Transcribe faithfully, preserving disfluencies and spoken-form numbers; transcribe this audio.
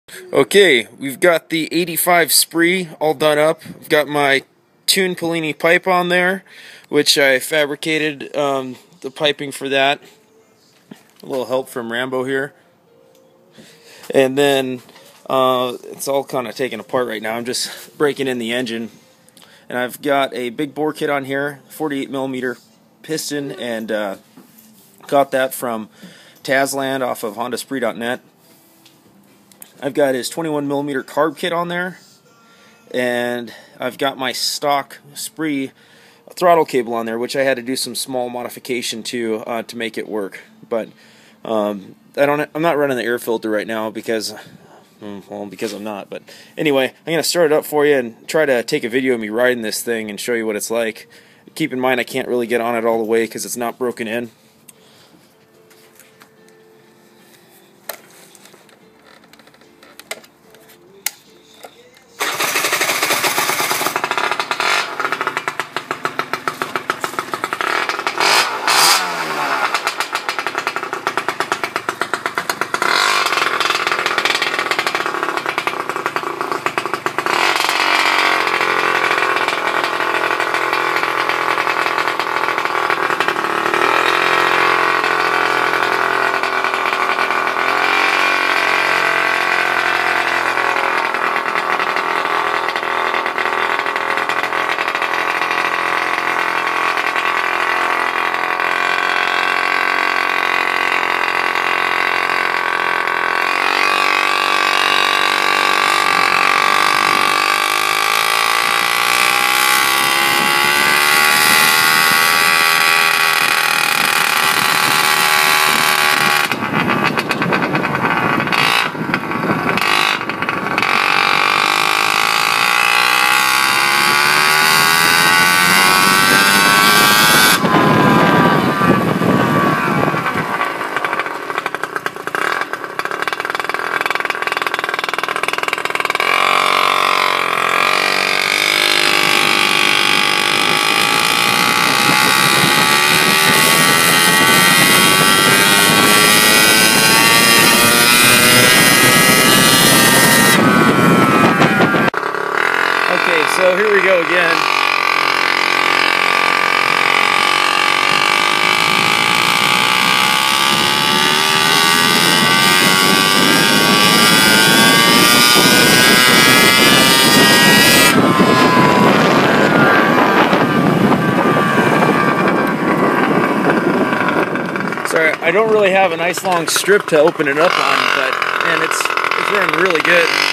Okay, we've got the eighty-five spree all done up. I've got my tuned Polini pipe on there, which I fabricated um, the piping for that. A little help from Rambo here. And then uh, it's all kind of taken apart right now. I'm just breaking in the engine. And I've got a big bore kit on here, forty-eight millimeter piston, and uh, got that from Tazland off of Honda Spree dot net. I've got his twenty-one millimeter carb kit on there, and I've got my stock Spree throttle cable on there, which I had to do some small modification to uh, to make it work. But um, I don't. I'm not running the air filter right now because, well, because I'm not. But anyway, I'm gonna start it up for you and try to take a video of me riding this thing and show you what it's like. Keep in mind I can't really get on it all the way because it's not broken in. Okay, so here we go again. Sorry, I don't really have a nice long strip to open it up on, but man, it's it's running really good.